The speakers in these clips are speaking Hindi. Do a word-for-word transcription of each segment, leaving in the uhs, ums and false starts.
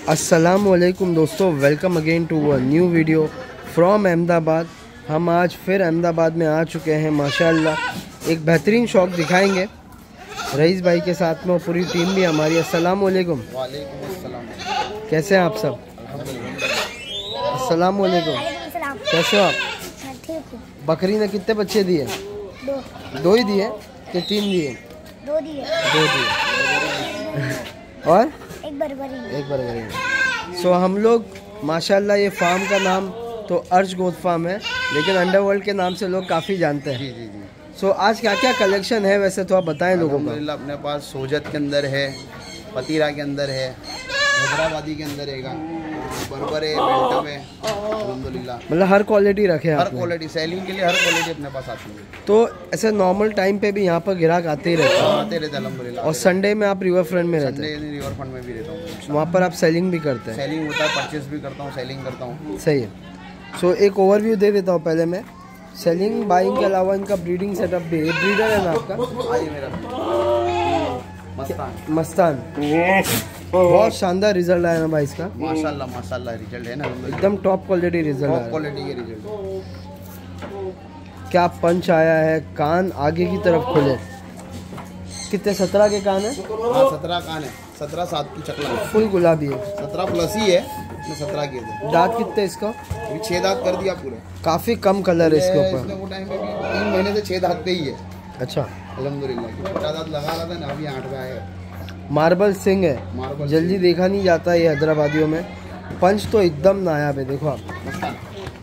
अस्सलामुअलैकुम दोस्तों, welcome again to a new video from Ahmedabad. हम आज फिर अहमदाबाद में आ चुके हैं। माशाल्लाह एक बेहतरीन शॉप दिखाएंगे रईस भाई के साथ में, और पूरी टीम भी हमारी। अस्सलामुअलैकुम। वालेकुम अस्सलाम। कैसे हैं आप सब? अस्सलामुअलैकुम। कैसे हो आप? ठीक हूँ। बकरी ने कितने बच्चे दिए? दो दो ही दिए कि तीन दिए? दो दिए। दो दिए और एक बर्बरी। एक बर्बरी। सो हम लोग माशाल्लाह, ये फार्म का नाम तो अर्श गोट फार्म है, लेकिन अंडरवर्ल्ड के नाम से लोग काफ़ी जानते हैं। जी जी जी। सो आज क्या क्या कलेक्शन है वैसे तो आप बताएं लोगों को। अल्हम्दुलिल्लाह अपने पास सोजत के अंदर है, पतीरा के अंदर है, हैदराबादी के अंदर है, बर्बर है, बेल्टम है। अल्हम्दुलिल्लाह मतलब हर क्वालिटी रखे हैं हर आपने। क्वालिटी सेलिंग के लिए हर क्वालिटी अपने पास आती है। तो ऐसे नॉर्मल टाइम पे भी यहाँ पर ग्राहक आते ही रहते हैं, आते रहते अल्हम्दुलिल्लाह। और संडे में आप रिवर फ्रंट में रहते संडे हैं, रिवर फ्रंट में भी रहता हूँ। वहाँ पर आप सेलिंग भी करते हैं। सेलिंग होता है, परचेस भी करता हूँ, सेलिंग करता हूँ। सही है। सो एक ओवरव्यू दे देता हूँ पहले मैं। सेलिंग बाइंग के अलावा इनका ब्रीडिंग सेटअप भी है। ब्रीडर है ना आपका? आइए मेरा मस्तान। मस्तान। बहुत शानदार रिजल्ट आया ना भाई इसका। माशाल्लाह माशाल्लाह रिजल्ट है ना, एकदम टॉप क्वालिटी रिजल्ट टॉप आया है। क्वालिटी के रिजल्ट। क्या पंच आया है, कान आगे की तरफ खुले। कितने? सत्रह के कान है। हाँ सत्रह कान है, सत्रह सात की चकला है, फुल गुलाबी है। सत्रह प्लस ही है, इसमें सत्रह के थे। दांत कितने इसका? अभी छह दांत कर दिया पूरे। काफी कम कलर है इसके इसने ऊपर। वो टाइम पे भी तीन महीने से छह दांत पे ही है। अच्छा। अल्हम्दुलिल्लाह छोटा दांत लगा रहा था ना, अभी आठवां है। मार्बल सिंह है, मार्बल जल्दी देखा नहीं जाता है ये हैदराबादियों में। पंच तो एकदम नायाब है, देखो आप। मस्तान।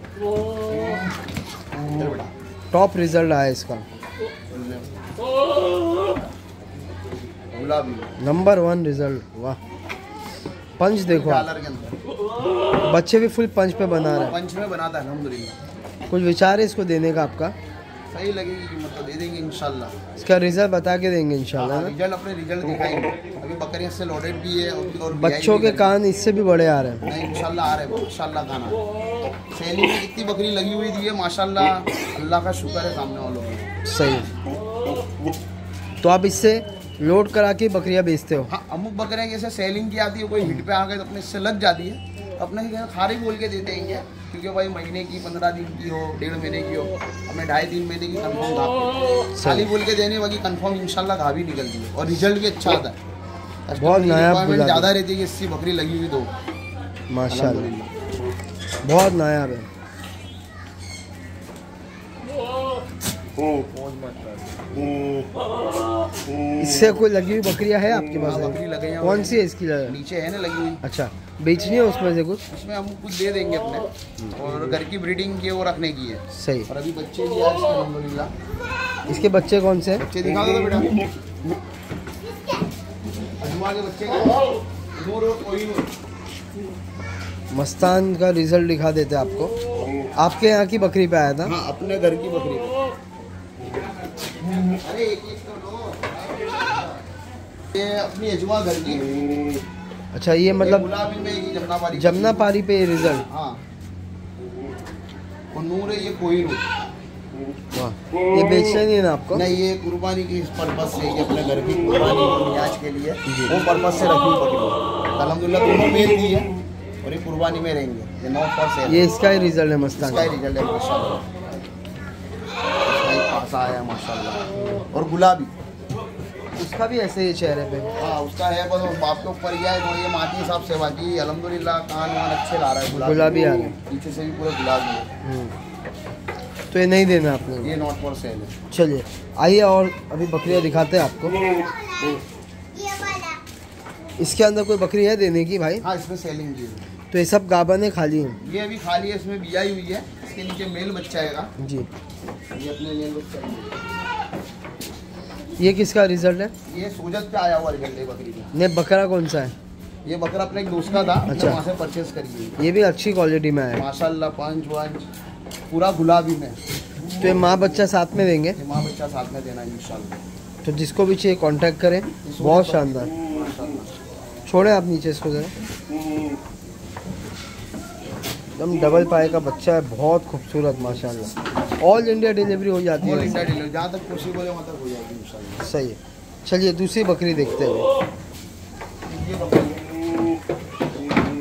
इधर बेटा। टॉप रिजल्ट आया इसका, गुलाबी नंबर वन रिजल्ट। वाह, पंच देखो आप। डॉलर के अंदर बच्चे भी फुल पंच पे बना रहे हैं। पंच में बनाता है अल्हम्दुलिल्लाह। कुछ विचार है इसको देने का आपका? सही लगेगी कीमत तो दे देंगे इंशाल्लाह। इसका रिजल्ट बता के देंगे इंशाल्लाह ना। रिजल्ट अपने रिजल्ट दिखाएंगे। अभी बकरियां से लोडेड भी है और और बच्चों के कान इससे भी बड़े आ रहे हैं। नहीं इंशाल्लाह आ रहे हैं, माशाल्लाह कान आ रहे हैं। सेलिंग में कितनी बकरी लगी हुई थी है माशाल्लाह, अल्लाह का शुक्र है सामने वालों का। सही है। तो आप इससे लोड करा के बकरियां बेचते हो? हाँ अमुक बकरियां जैसे सेलिंग की आती है, कोई हिट पे आ गए तो अपने इससे लग जाती है, अपने खारी बोल के देते हैं क्या, क्योंकि भाई महीने की, पंद्रह दिन की हो, डेढ़ महीने की हो, अपने ढाई तीन महीने की कंफर्म घा खाली बोल के देने, बाकी कंफर्म इंशाल्लाह घा भी निकलती है और रिजल्ट भी अच्छा आता है। बहुत नायाब गुलाबी। ज़्यादा रहती है कि इससी बकरी लगी हुई दो। माशाल्लाह बहुत नायाब है। इससे कोई लगी हुई बकरियां है आपके पास? बकरी लगे हैं। कौन सी है इसकी लगा? नीचे है ना लगी हुई। अच्छा, बेचनी है उसमें से कुछ? उसमें हम कुछ दे देंगे अपने, और घर की ब्रीडिंग की है वो रखने की है। सही। और अभी बच्चे भी आए इसके अल्हम्दुलिल्लाह। इसके बच्चे कौन से हैं? बच्चे दिखा दो बेटा। अजमा के बच्चे का नूर और कोई नूर। मस्तान का रिजल्ट दिखा देते आपको। आपके यहाँ की बकरी पे आया था? हाँ अपने घर की बकरी। अरे एक एक तो लो। ये अपनी अजमा घर की। अच्छा, ये मतलब गुलाबी में ये जमुना पारी। जमुना पारी पे ये रिजल्ट। हाँ और नूर है ये कोई नूर। वाह, ये बेचना नहीं है ना आपको? नहीं ये कुर्बानी की पर्पज से, ये अपने घर की कुर्बानी नियाज के लिए वो पर्पज से रखी बकरी। अल्हम्दुलिल्लाह दोनों मेल दी है और ये कुर्बानी में रहेंगे। ये नॉट फॉर सेल। ये इसका ही रिजल्ट है मस्तान इसका ही का। रिजल्ट है माशाल्लाह। इसका ही पासा आया माशाल्लाह। और गुलाबी उसका भी ऐसे ही चेहरे पे। हाँ उसका है, बस वो बाप के ऊपर गया है तो ये माटी हिसाब से, बाकी अल्हम्दुलिल्लाह कान वान अच्छे ला रहा है। गुलाबी गुलाबी आ रहे हैं। पीछे से भी पूरा गुलाबी है। तो ये नहीं देना आपने? ये नॉट फॉर सेल है। चलिए आइए और अभी बकरियां दिखाते हैं आपको। इसके अंदर कोई बकरी है देने की भाई? हाँ इसमें सेलिंग की है। तो ये सब गाबन है, खाली है? ये अभी खाली है, इसमें बियाई हुई है। इसके नीचे मेल बच्चा आएगा जी। ये अपने मेल बच्चा है। ये किसका रिजल्ट है? ये सोजत पे आया हुआ रिजल्ट है बकरी का। ने बकरा कौन सा है? ये बकरा अपने एक दोस्त का था, अच्छा। वहाँ से परचेज करी हुई। ये भी अच्छी क्वालिटी में है माशाल्लाह पंच वंच पूरा गुलाबी में। तो ये माँ बच्चा साथ में देंगे? ये माँ बच्चा साथ में देना इंशाल्लाह। तो जिसको भी चाहिए कांटेक्ट करें। बहुत शानदार। माशाल्लाह। छोड़ें आप नीचे इसको जरा। एकदम डबल पाए का बच्चा है, बहुत खूबसूरत माशाल्लाह। ऑल इंडिया डिलीवरी हो जाती ऑल है? इंडिया डिलीवरी जहाँ तक पॉसिबल है वहाँ तक हो जाएगी इंशाल्लाह। सही है। चलिए दूसरी बकरी देखते हैं। ये बकरी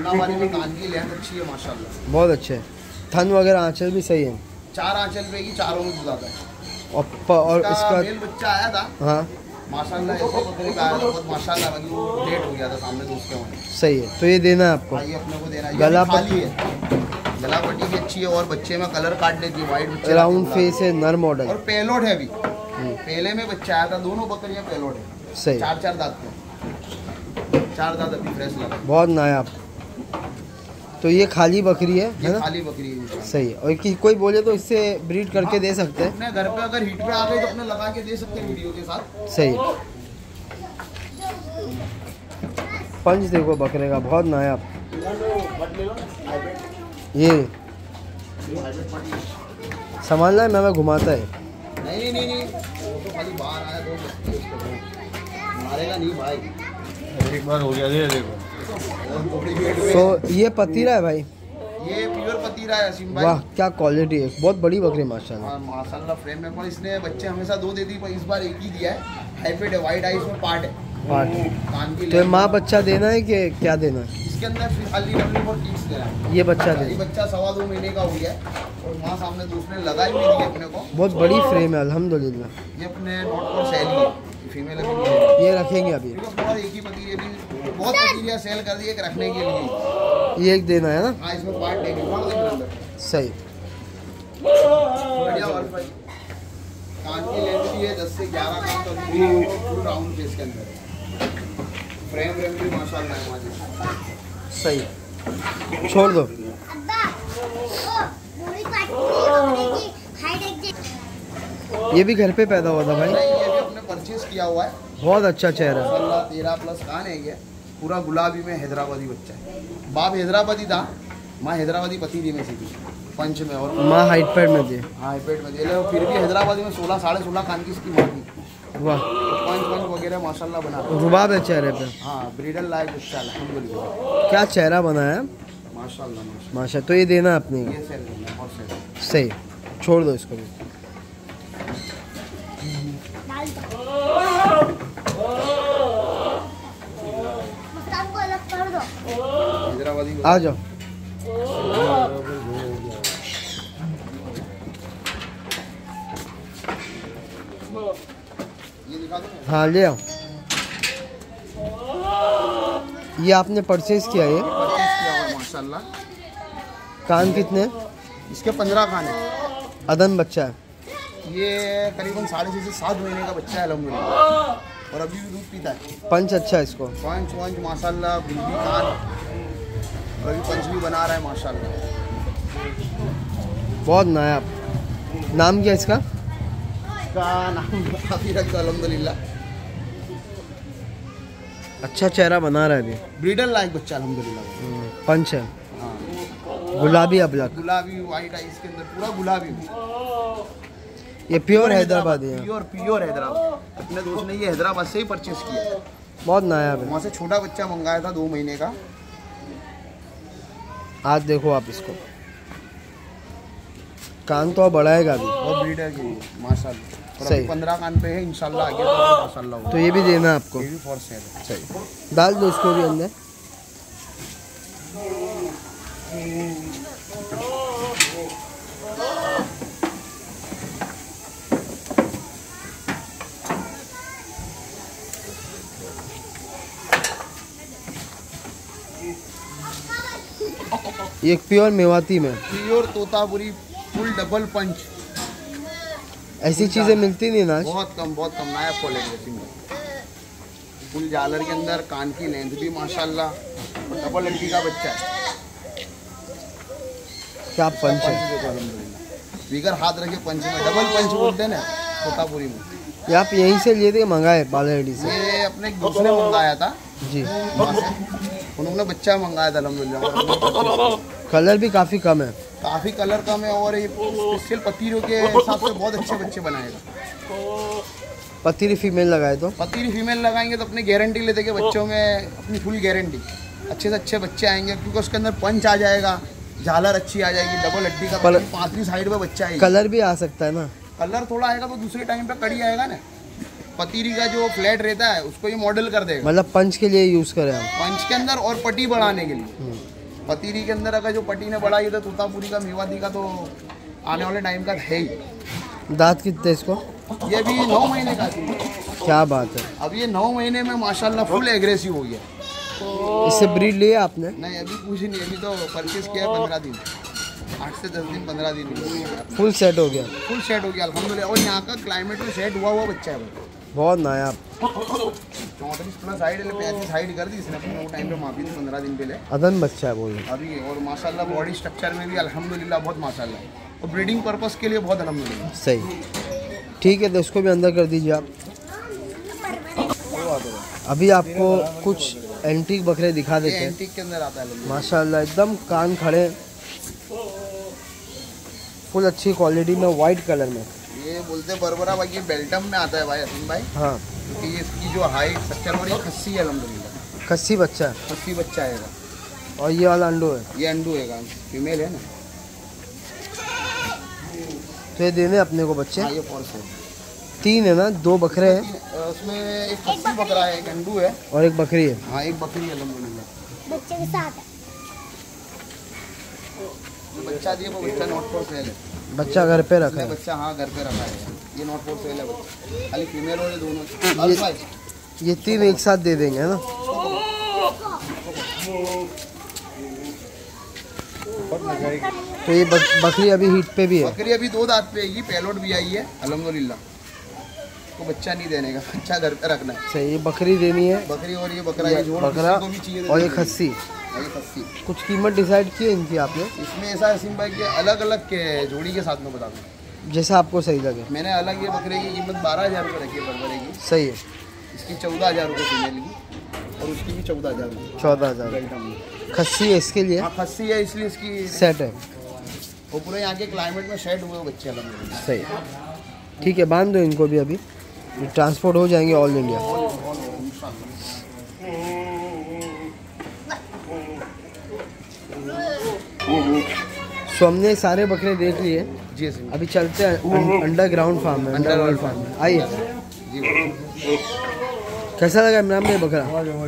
मुन्नाबारी में कान की लेंथ अच्छी है माशाल्लाह। बहुत अच्छे है। थन वगैरह आंचल भी सही है। चार आंचल पे की चारों में दूध आता है। और प, और इसका इसका मेल बच्चा आया था हाँ माशाल्लाह, ऐसे बकरे का आया था बहुत माशाल्लाह, बाकी वो लेट हो गया था सामने दोस्त के वहाँ। सही है, तो ये देना है आपको। भाई अपने को देना है। गला ये खाली है, गला पट्टी भी अच्छी है और बच्चे में कलर काट देती है, वाइट बच्चे राउंड फेस है, नर मॉडल और पेलोड है भी। पहले में बच्चा आया था, दोनों बकरियां पेलोड है। सही, चार चार दांत पे, चार दांत अभी फ्रेश लगा। बहुत नायाब। तो ये खाली बकरी है, है ये ना? खाली बकरी है। सही है। और कि कोई बोले तो इससे ब्रीड करके दे सकते हैं। अपने घर पे अगर हीट पे आ गई तो अपने लगा के दे सकते हैं वीडियो के साथ। सही है। पंच देखो बकरे का, बहुत नायाब। ये संभालना है, मैं मैं घुमाता है। नहीं नहीं नहीं, वो तो खाली बाहर आया तो बच्चे उसको मारेगा नहीं भाई। एक बार हो गया, दे देखो। तो ये पतीरा है भाई, ये प्योर पतीरा है असीम भाई। वाह क्या क्वालिटी है, बहुत बड़ी बकरी माशाल्लाह। हाँ, माशाल्लाह फ्रेम में, पर इसने बच्चे हमेशा दो देती, पर इस बार एक ही दिया है। हाइब्रिड है, वाइट आइस में पार्ट है, पार्ट। कान की तो ये लेंथ। माँ बच्चा देना है कि क्या देना है? इसके अंदर फिर खाली डब्ल्यू और टीक्स देना है। ये बच्चा ये देना। बच्चा सवा दो महीने का हो गया है और माँ सामने दूसरे लगाई हुई दी अपने को। बहुत बड़ी फ्रेम है अल्हम्दुलिल्लाह। ये अपने नॉट फॉर सेल ही है, फीमेल है। ये रखेंगे अभी, और एक ही पतीरे भी बहुत पतीरिया सेल कर दी, एक रखने के लिए। ये एक देना है ना? हाँ, इसमें पार्ट देंगे, पार्ट देंगे अंदर। सही। बढ़िया और भाई कान की लेंथ भी है दस से ग्यारह कान तो अभी फुल राउंड फेस के अंदर है। फ्रेम व्रेम भी माशाल्लाह है हमारे। सही, छोड़ दो। अब्बा ओ पूरी काटी हाइट एक ये भी घर पे पैदा हुआ था भाई, नहीं, ये भी अपने परचेज किया हुआ है। बहुत अच्छा चेहरा है। माशाल्लाह तेरह प्लस कान है, ये पूरा गुलाबी में हैदराबादी बच्चा है। बाप हैदराबादी था, माँ हैदराबादी पतीली में सीखी, पंच में। और माँ हाइट पैड में थी। हाँ पेट में दे ले, फिर भी हैदराबादी में सोलह साढ़े सोलह कान की इसकी माँ थी। वाह, पंच पंच वगैरह माशाल्लाह बना। रुबाब है चेहरे पे। हाँ ब्रीडल लायक बच्चा अल्हम्दुलिल्लाह, क्या चेहरा बनाया है माशाल्लाह माशाल्लाह। माशा। तो ये देना है अपने ये सेल करना है, और सेल। सही, छोड़ दो इसको भी। डाल दो मुस्कान को अलग कर दो। हैदराबादी आ जाओ। ये दिखा दो। हाँ ले आओ। ये आपने परचेज किया ये? परचेज किया हुआ है माशाल्लाह। कान कितने? इसके पंद्रह कान है। अदन बच्चा है। ये करीबन साढ़े छः से सात महीने का बच्चा है अल्हम्दुलिल्लाह, और अभी भी दूध पीता है। पंच अच्छा है इसको। पंच वंच माशाल्लाह, गुंडी कान, और अभी पंच भी बना रहा है माशाल्लाह। बहुत नायाब। नाम क्या इसका? इसका नाम काफ़ी रख दो अल्हम्दुलिल्लाह। अच्छा चेहरा बना रहा है अभी। ब्रीडर लाइक बच्चा अल्हम्दुलिल्लाह। पंच है, हाँ गुलाबी अबलक। गुलाबी वाइट है इसके अंदर, पूरा गुलाबी। ये प्योर हैदराबादी है। Pure pure Hyderabad. अपने दोस्त ने ये हैदराबाद से ही परचेज किया है। बहुत नायाब है। वहाँ से छोटा बच्चा मंगाया था दो महीने का। आज देखो आप इसको, कान तो अब बढ़ाएगा अभी। और ब्रीडर के लिए माशाल्लाह। और सही। अभी पंद्रह कान पे है, इंशाल्लाह आगे तो माशाल्लाह होगा। तो ये भी देना है आपको। ये भी फॉर सेल है। सही, डाल दो इसको भी अंदर। ये एक प्योर मेवाती में। Pure Totapuri full double punch. ऐसी चीजें मिलती नहीं ना। बहुत कम बहुत कम नायब क्वालिटी है। फुल जालर के अंदर, कान की लेंथ भी माशाल्लाह, और डबल लड़की का बच्चा है। क्या पंच है। देखो अल्हम्दुलिल्लाह, बिगर हाथ रखे पंच में, डबल पंच बोलते हैं ना तोतापुरी में। ये आप यहीं से लिए थे, मंगाए बालाडी से? ये अपने एक दोस्त ने मंगाया था जी। वहाँ से, उन्होंने बच्चा मंगाया था अल्हम्दुलिल्लाह। कलर भी काफ़ी कम है। काफ़ी कलर कम है, और ये स्पेशल पतीरों के हिसाब से बहुत अच्छे बच्चे बनाएगा। पतीरी फीमेल लगाए तो? पतीरी फीमेल लगाएंगे तो अपनी गारंटी लेते कि बच्चों में अपनी फुल गारंटी, अच्छे से अच्छे बच्चे आएंगे, क्योंकि उसके अंदर पंच आ जाएगा, झालर अच्छी आ जाएगी, डबल हड्डी का पल- पांचवी साइड पे बच्चा आएगा। कलर भी आ सकता है ना? कलर थोड़ा आएगा तो दूसरे टाइम पे कड़ी आएगा ना। पतीरी का जो फ्लैट रहता है उसको ये मॉडल कर देगा मतलब पंच के लिए यूज़ करें हम। पंच के अंदर और पट्टी बढ़ाने के लिए। पतीरी के अंदर अगर जो पटी ने बढ़ाई तो तोतापुरी का मेवाती का तो आने वाले टाइम का है ही। दांत कितने इसको? ये भी नौ महीने का थी। क्या बात है। अब ये नौ महीने में माशाल्लाह फुल एग्रेसिव हो गया। इससे ब्रीड लिया आपने? नहीं अभी कुछ नहीं, अभी तो परचेज किया है पंद्रह दिन, आठ से दस दिन पंद्रह दिन फुल सेट हो गया। फुल सेट हो गया अल्हम्दुलिल्लाह। और यहाँ का क्लाइमेट में सेट हुआ हुआ बच्चा है बहुत नायाब। चौंतीस प्लस हाइट पैंतीस हाइट कर दी इसने अपने वो टाइम पे माफी थी पंद्रह दिन पहले। अदन बच्चा है बोल अभी। और माशाल्लाह बॉडी स्ट्रक्चर में भी अल्हम्दुलिल्लाह बहुत माशाल्लाह, और ब्रीडिंग पर्पस के लिए बहुत अल्हम्दुलिल्लाह सही। ठीक है तो इसको भी अंदर कर दीजिए आप। अभी आपको कुछ एंटीक बकरे दिखा देते हैं। एंटीक के अंदर आता है माशाल्लाह एकदम कान खड़े, फुल अच्छी क्वालिटी में, वाइट कलर में। ये बोलते बरबरा भाई ये बेल्टम में आता है भाई असीम भाई। हाँ क्योंकि ये इसकी जो हाइट स्ट्रक्चर और ये खस्सी है अल्हम्दुलिल्लाह। खस्सी बच्चा है खस्सी बच्चा आएगा। और ये वाला अंडो है? ये अंडू है, फीमेल है ना। तो ये देने अपने को बच्चे? हाँ ये फॉल्स है। तीन है ना? दो बकरे हैं उसमें, एक खस्सी बकरा है, एक अंडू है और एक बकरी है। हाँ एक बकरी है अल्हम्दुलिल्लाह। बच्चे के साथ है। बच्चा दिए वो बच्चा नॉट फॉर सेल है। बच्चा घर पे रखा है? बच्चा हाँ घर पे रखा है, ये नॉट फॉर सेल है बच्चा। खाली फीमेल और ये दोनों। ये, ये तीन एक साथ दे देंगे है ना? तो ये बक, बकरी अभी हीट पे भी है? बकरी अभी दो दांत पे आएगी, पेलोड भी आई है अल्हम्दुलिल्लाह। तो बच्चा नहीं देने का, बच्चा घर पे रखना है। सही। ये बकरी देनी है? बकरी और ये बकरा, ये जोड़ बकरा को भी चाहिए और ये खस्सी। ये खस्सी। कुछ कीमत डिसाइड की है इनकी आपने? इसमें ऐसा है सिम भाई के अलग अलग के जोड़ी के साथ में बता दूँ, जैसा आपको सही लगे। मैंने अलग ये बकरे की कीमत बारह हज़ार रुपये रखी है बरबरे की। सही है। इसकी चौदह हज़ार रुपये फीमेल की, और उसकी भी चौदह हज़ार रुपये। चौदह हज़ार खस्सी है इसके लिए? हाँ खस्सी है इसलिए इसकी सेट है। वो पूरे यहाँ के क्लाइमेट में सेट हुए बच्चे अलग। सही। ठीक है बांध दो इनको भी, अभी ट्रांसपोर्ट हो जाएंगे ऑल इंडिया। सो हमने सारे बकरे देख लिए जी। अभी चलते हैं अंडरग्राउंड फार्म में, अंडरवर्ल्ड फार्म में। आइए। कैसा लगा इमरान भाई बकरा?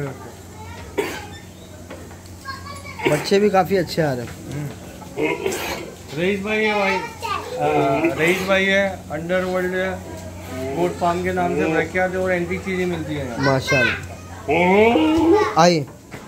बच्चे भी काफ़ी अच्छे आ रहे हैं। रईस भाई है भाई, रईस भाई है, अंडरवर्ल्ड है, गोट फार्म के नाम से प्रख्यात है और एंटीक चीज़ें मिलती हैं माशाल्लाह। आइए।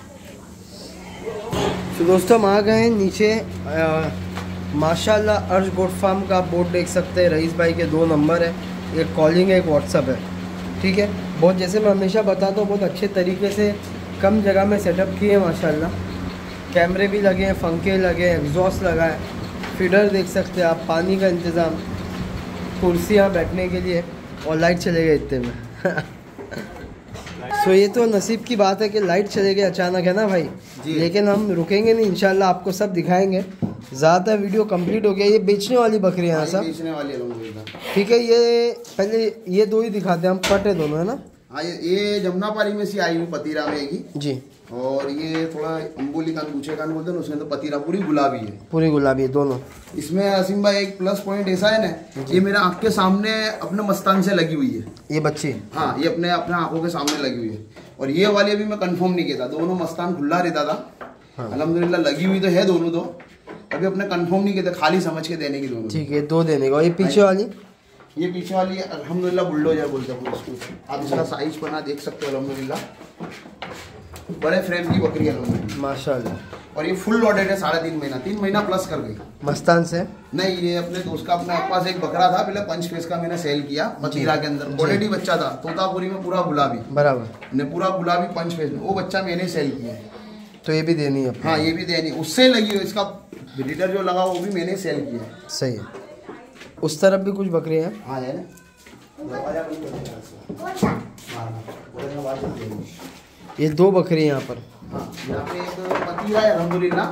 तो दोस्तों हम आ गए हैं नीचे। आ, माशाल्लाह अर्श गोट फार्म का बोर्ड देख सकते हैं। रईस भाई के दो नंबर है, एक कॉलिंग है एक व्हाट्सअप है। ठीक है। बहुत जैसे मैं हमेशा बताता हूँ बहुत अच्छे तरीके से कम जगह में सेटअप किए हैं माशाल्लाह। कैमरे भी लगे हैं, पंखे लगे हैं, एग्जॉस्ट लगा है, फीडर देख सकते हैं आप, पानी का इंतज़ाम, कुर्सियाँ बैठने के लिए, और लाइट चले गए इतने में। सो ये तो नसीब की बात है कि लाइट चले गए अचानक, है ना भाई? लेकिन हम रुकेंगे नहीं, इंशाल्लाह आपको सब दिखाएंगे। ज़्यादा वीडियो कंप्लीट हो गया। ये बेचने वाली बकरियाँ हैं सब? बेचने वाली है। ठीक है। ये पहले ये दो ही दिखाते हैं हम, पट है दोनों है ना? हाँ ये ये जमुनापारी में से आई हुई पतीरा में की जी। और ये थोड़ा अंबोली कान गुच्छे कान बोलते हैं ना, उसमें तो पतीरा पूरी गुलाबी है। पूरी गुलाबी है दोनों। इसमें असीम भाई एक प्लस पॉइंट ऐसा है ना, ये मेरा आँख के सामने अपने मस्तान से लगी हुई है ये बच्ची। हाँ ये अपने अपने आंखों के सामने लगी हुई है। और ये वाली अभी मैं कंफर्म नहीं किया था, दोनों मस्तान खुला रहता था। हाँ। अल्हम्दुलिल्लाह लगी हुई तो है दोनों, दो अभी अपने कंफर्म नहीं किया था, खाली समझ के देने की दोनों। ठीक है दो देने का। ये पीछे वाली? ये पीछे वाली अल्हम्दुलिल्लाह बुलडोजर बोलते हैं उसको। आप इसका साइज बना देख सकते हो अल्हम्दुलिल्लाह, बड़े फ्रेम की बकरी है माशाल्लाह। और ये फुल लॉडेड है, साढ़े तीन महीना तीन महीना प्लस कर गई मस्तान से। नहीं ये अपने दोस्त का, अपने पास एक बकरा था पहले पंच फेस का, मैंने सेल किया मतीरा के अंदर। क्वालिटी बच्चा था, तोतापुरी में पूरा गुलाबी बराबर ने, पूरा गुलाबी पंच फेस में, वो बच्चा मैंने सेल किया। तो ये भी देनी है? हाँ ये भी देनी, उससे लगी हो, इसका लीटर जो लगा वो भी मैंने सेल किया। सही है। उस तरफ भी कुछ बकरियाँ हैं? हाँ है ना। ये दो बकरी यहाँ पर। हाँ यहाँ पे एक पतीरा है अल्हम्दुलिल्लाह,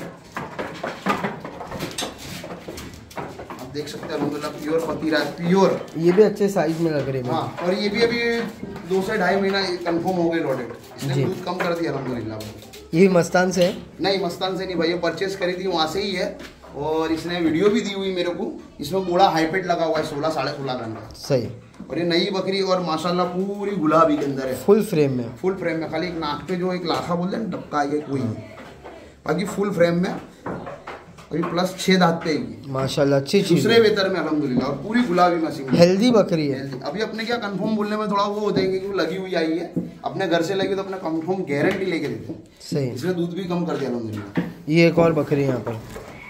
आप देख सकते हैं अल्हम्दुलिल्लाह प्योर पतीरा है, प्योर। ये भी अच्छे साइज में लग रही है। हाँ और ये भी अभी दो से ढाई महीना कंफर्म हो गई लॉडेड, इसने दूध कम कर दिया अल्हम्दुलिल्लाह। ये मस्तान से है? नहीं मस्तान से नहीं भाई, ये परचेस करी थी वहाँ से ही है, और इसने वीडियो भी दी हुई मेरे को। इसमें गोड़ा हाईपेट लगा हुआ है, सोलह साढ़े सोलह रन का। सही। और ये नई बकरी और माशाल्लाह पूरी गुलाबी के अंदर है, फुल फ्रेम में। फुल फ्रेम में, खाली एक नाक पे जो एक लाखा बोलते हैं ना टपका, ये कोई बाकी फुल फ्रेम में अभी प्लस छह दांत पे आएगी माशाल्लाह, अच्छी चीज दूसरे है। वेतर में अल्हम्दुलिल्लाह, और पूरी गुलाबी मशीन है। हेल्दी बकरी है। अभी अपने क्या कंफर्म बोलने में थोड़ा वो हो जाएंगे कि वो लगी हुई आई है, अपने घर से लगी तो अपने कंफर्म गारंटी लेके देते हैं। सही। इसमें दूध भी कम कर दिया अल्हम्दुलिल्लाह। ये एक और बकरी है यहाँ पर,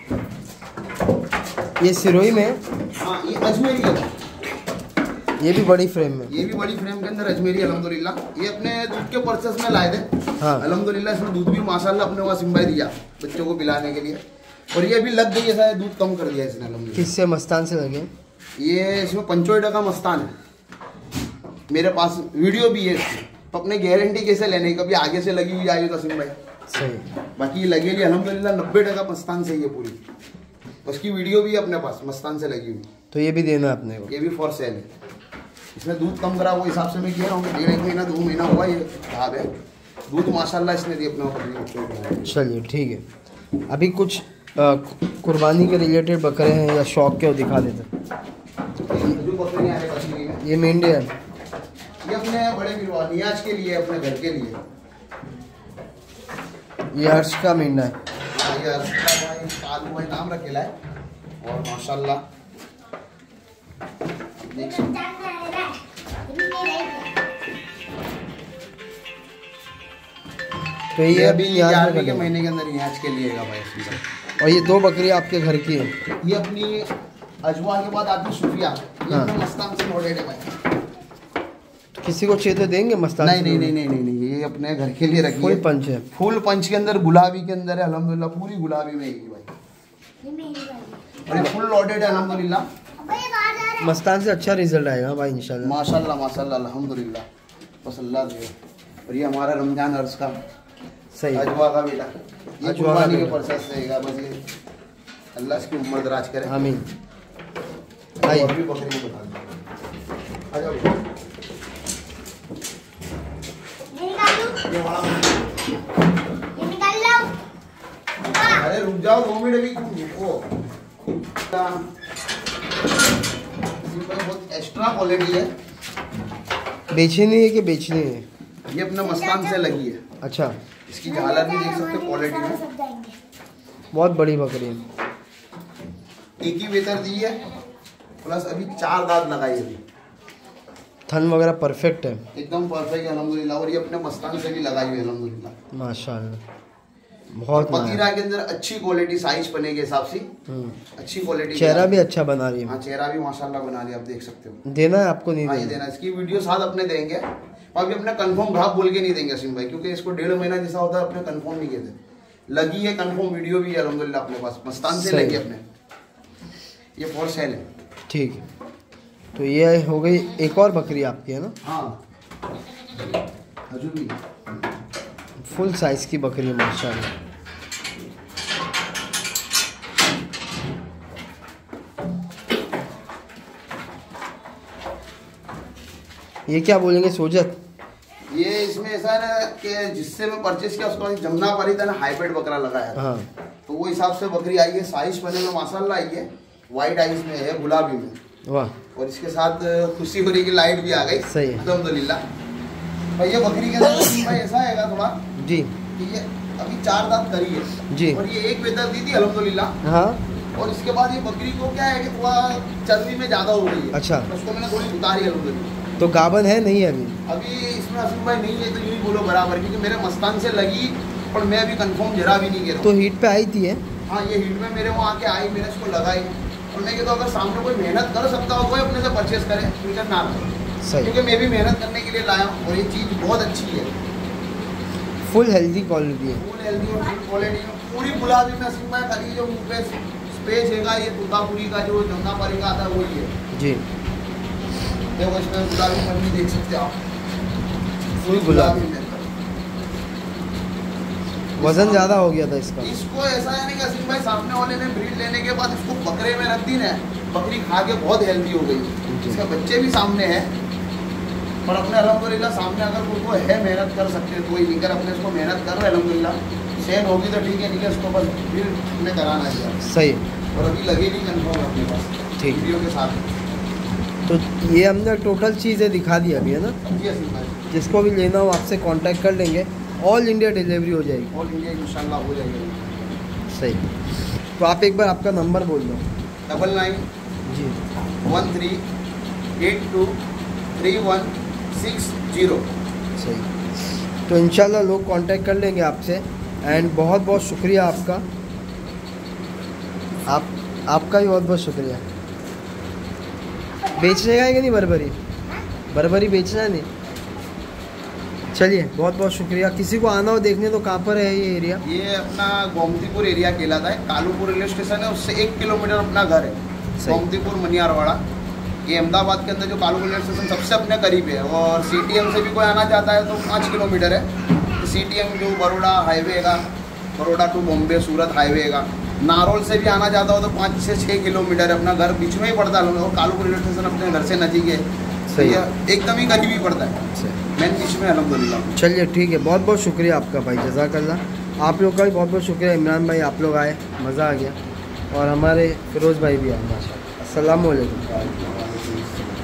ये सिरोही में है। हाँ ये अजमेरी है, ये भी बड़ी फ्रेम में। ये भी बड़ी फ्रेम के अंदर अजमेरी अल्हम्दुलिल्लाह। ये अपने दूध के परचेस में लाए थे। हाँ। अल्हम्दुलिल्लाह इसमें दूध भी माशाल्लाह अपने वहाँ सिम्बाई दिया बच्चों को पिलाने के लिए, और ये भी लग गई है, शायद दूध कम कर दिया इसने अल्हम्दुलिल्लाह। किससे? मस्तान से लगे। ये इसमें पंचोइडा का मस्तान है, मेरे पास वीडियो भी है इसकी, तो अपने गारंटी कैसे लेने की, कभी आगे से लगी हुई आई तो सिम भाई। सही। बाकी ये लगेली अल्हम्दुलिल्लाह नब्बे टका मस्तान से ही है पूरी, उसकी वीडियो भी है अपने पास मस्तान से लगी हुई। तो ये भी देना है अपने को। ये भी फॉर सेल है, इसमें दूध कम करा वो हिसाब से मैं कह रहा हूँ, डेढ़ एक महीना दो महीना हुआ ये भाव है, दूध माशाल्लाह इसने दिए अपने ऊपर। चलिए ठीक है, अभी कुछ अ, कुर्बानी के रिलेटेड बकरे हैं या शौक के, वो दिखा देते हैं। जो बकरियाँ हैं बकरी में, ये मेंढे है, ये अपने बड़े गिरवा नियाज के लिए, अपने घर के लिए। ये अर्श का मेंढा है। हाँ, ये अर्शदा भाई कालू भाई नाम रखेला है, और माशाल्लाह देख सकते तो ये अभी यहाँ ग्यारहवीं के महीने के अंदर नियाज के लिए है भाई इसमें। और ये दो बकरी आपके घर की है। ये अपनी अजवा के बाद आती सुफिया, ये हाँ। अपने मस्तान से लोडेड है भाई। किसी को चाहिए तो देंगे मस्तान नहीं से? नहीं नहीं नहीं नहीं नहीं, ये अपने घर के लिए रखी फुल है। पंच है। फुल पंच के अंदर गुलाबी के अंदर है अल्हम्दुलिल्लाह, पूरी गुलाबी में है भाई, ये मेरी वाली। और ये फुल लोडेड है अल्हम्दुलिल्लाह। अबे ये बाहर जा रहा है। मस्तान से अच्छा रिजल्ट आएगा भाई इंशाल्लाह। माशाल्लाह माशाल्लाह अल्हम्दुलिल्लाह, बस अल्लाह दे। और ये हमारा रमजान अर्ज का सही। अजवा का बेटा, ये अजवा का कुर्बानी के बेटा। परसेस रहेगा, बस ये अल्लाह इसकी उम्र दराज करे। आमीन। भाई भाई और भी बकरी को बता दो। आ जाओ ये निकालूं? ये वाला, ये निकाल लो। हाँ। अरे रुक जाओ दो मिनट अभी, क्यों रुको। इसमें बहुत एक्स्ट्रा क्वालिटी है, बेचनी है कि बेचनी है? ये अपने मस्तान से लगी है। अच्छा, इसकी झालर भी देख सकते हो क्वालिटी में, सब जाएंगे। बहुत बड़ी बकरी है। एक ही वेतर दी है, प्लस अभी चार दांत लगाई है, अभी थन वगैरह परफेक्ट है एकदम परफेक्ट है अल्हम्दुलिल्लाह, और ये अपने मस्तान से भी लगाई हुई है अल्हम्दुलिल्लाह। माशाल्लाह, बहुत नाइस। पतीरा के अंदर अच्छी क्वालिटी, साइज पने के हिसाब से हम्म। अच्छी क्वालिटी। चेहरा भी अच्छा बना रही है। हाँ चेहरा भी माशाल्लाह बना लिया, आप देख सकते हो। देना है आपको? नहीं हाँ ये देना? देना, इसकी वीडियो साथ अपने देंगे, अभी अपने कंफर्म भाव बोल के नहीं देंगे असीम भाई, क्योंकि इसको डेढ़ महीना जैसा होता है अपने कंफर्म नहीं कहते। लगी है कंफर्म, वीडियो भी है अल्हम्दुलिल्लाह अपने पास, मस्तान से सही। लगी अपने, ये फॉर सेल है। ठीक है, तो ये हो गई एक और बकरी आपकी है ना? हाँ हजू भी फुल साइज की बकरी है माशाल्लाह। ये क्या बोलेंगे सोजत? ये इसमें ऐसा है ना कि जिससे मैं परचेस किया उसके बाद जमुना परी था ना, हाइब्रिड बकरा लगाया था। हाँ। तो वो हिसाब से बकरी आई है, साइज पने में माशाल्लाह आई है, वाइट आइज में है, गुलाबी में, वाह, और इसके साथ खुशी खुशी की लाइट भी आ गई। सही है। अल्हम्दुलिल्लाह। भाई ये बकरी के अंदर भाई ऐसा है थोड़ा जी कि ये अभी चार दांत करी है जी। और ये एक वेतर दी थी अल्हम्दुलिल्लाह, हाँ। और इसके बाद ये बकरी को क्या है कि थोड़ा चर्बी में ज्यादा हो गई है। अच्छा। तो उसको मैंने थोड़ी उतारी अल्हम्दुलिल्लाह। तो गाबन है नहीं है अभी? अभी इसमें असीम भाई नहीं है तो यूँ ही बोलो बराबर, क्योंकि मेरे मस्तान से लगी, और मैं अभी कंफर्म जरा भी नहीं कह रहा तो हूँ। हीट पे आई थी है? हाँ ये हीट में मेरे वहाँ आके आई, मैंने इसको लगाई, और मैं कहता हूँ अगर सामने कोई मेहनत कर सकता हो तो वही अपने से परचेस करे, फिर ना करे। सही। क्योंकि मैं भी मेहनत करने के लिए लाया हूँ, और ये चीज़ बहुत अच्छी है, फुल हेल्दी क्वालिटी है। फुल हेल्दी और फुल क्वालिटी में, पूरी गुलाबी में असीम भाई खाली जो मुँह पे स्पेस है ये तुतापुरी का जो जमुनापारी का आता है वही है। जी, देखो इसमें गुलाबी में भी देख सकते हो आप, फुल गुलाबी। में। वजन ज़्यादा हो गया था इसका। इसको ऐसा है ना कि असीम भाई सामने वाले ने ब्रीड लेने के बाद इसको बकरे में रख दी ना, बकरी खा के बहुत हेल्दी हो गई, इसके बच्चे भी सामने हैं, पर अपने अल्हम्दुलिल्लाह सामने अगर कोई को है मेहनत कर सकते हैं, कोई निकल अपने इसको मेहनत कर रहे हैं अल्हम्दुलिल्लाह, सेल होगी तो ठीक है, निकल इसको बस फिर हमें कराना है, सही। और अभी लगेगी कंफर्म अपने पास ठीक। वीडियो के साथ। तो ये हमने टोटल चीज़ें दिखा दी अभी है ना? जी असीम भाई, जिसको भी लेना हो आपसे कांटेक्ट कर लेंगे। ऑल इंडिया डिलीवरी हो जाएगी। ऑल इंडिया इंशाल्लाह हो जाएगी। सही। तो आप एक बार आपका नंबर बोल दो। डबल नाइन जी one three eight two three one six zero. सही। तो इंशाल्लाह लोग कांटेक्ट कर लेंगे आपसे। एंड बहुत बहुत शुक्रिया आपका, आप आपका भी बहुत बहुत शुक्रिया। बेचने का है कि नहीं बर्बरी? बर्बरी बेचना है नहीं? चलिए बहुत बहुत शुक्रिया। किसी को आना हो देखने तो कहाँ पर है ये एरिया? ये अपना गोमतीपुर एरिया कहलाता है। कालूपुर रेलवे स्टेशन है, उससे एक किलोमीटर अपना घर है। गोमतीपुर मनियारवाड़ा, ये अहमदाबाद के अंदर जो कालूपुर रेलवे स्टेशन सबसे अपने करीब है। और सीटीएम से भी कोई आना चाहता है तो पाँच किलोमीटर है। सीटीएम जो बड़ौदा हाईवे का, बड़ौदा टू बॉम्बे सूरत हाईवे का। नारोल से भी आना चाहता हो तो पाँच से छः किलोमीटर है। अपना घर बीच में ही पड़ता है और कालूपुर रेलवे स्टेशन अपने घर से नज़दीक है। सही है, एकदम ही करीब ही पड़ता है, मेन बीच में अल्हम्दुलिल्लाह। चलिए ठीक है, बहुत बहुत शुक्रिया आपका भाई, जज़ाकल्लाह। आप लोग का भी बहुत बहुत शुक्रिया। इमरान भाई आप लोग आए, मज़ा आ गया। और हमारे फिरोज़ भाई भी आए माशाल्लाह। अस्सलाम वालेकुम।